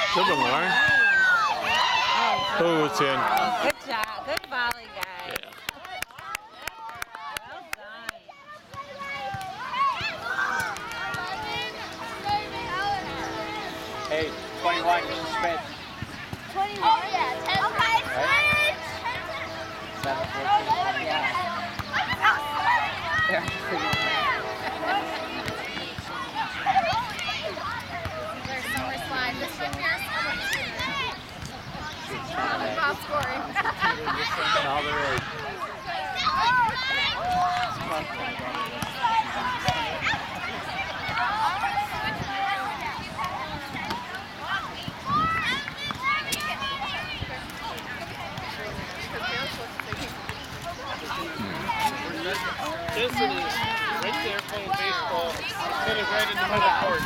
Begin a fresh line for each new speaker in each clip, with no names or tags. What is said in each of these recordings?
Good one, Lauren. Oh, it's in.
Good job. Good volley, guys.
Yeah.
Well done.
Hey, 21, Smith.
21? Oh, yeah, 10. Okay,
Right? 7, 14, yeah.
There's summer slide. This one here is top scoring.
All the rage.
Jensen is right there playing baseball. Sitting right in the middle of the court.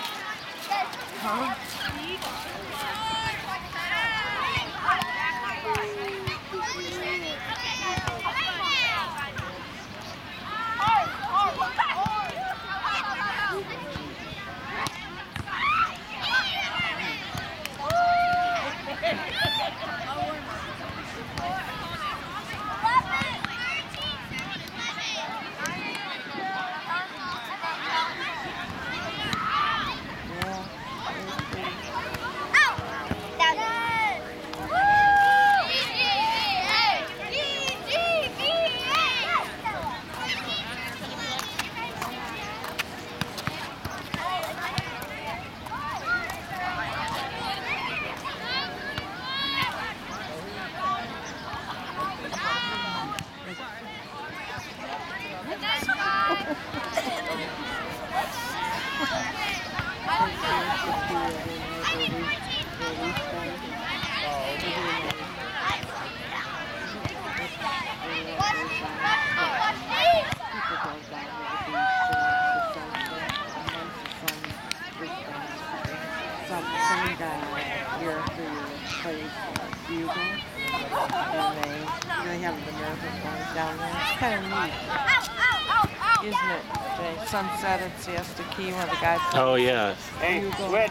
Some guy year after year plays bugle, and they have the American flags down there. It's kind of neat, isn't it? The Sunset at Siesta Key where the guy plays
Oh, yeah.
Hey,
bugle.
switch.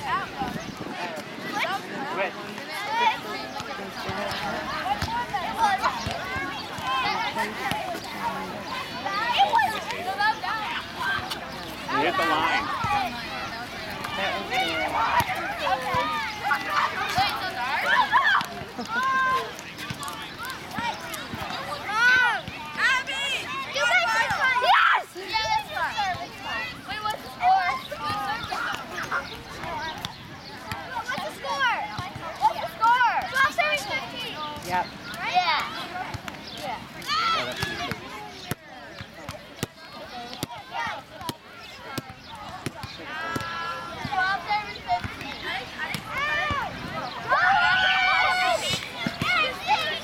Switch. You hit the line.
Yep.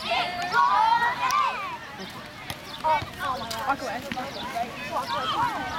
Walk away.